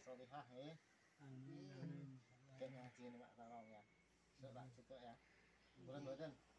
solihah ya. Amin. Kayak ngaji nih Mak Tarong ya. Sok tak cukup ya. Bulan boten.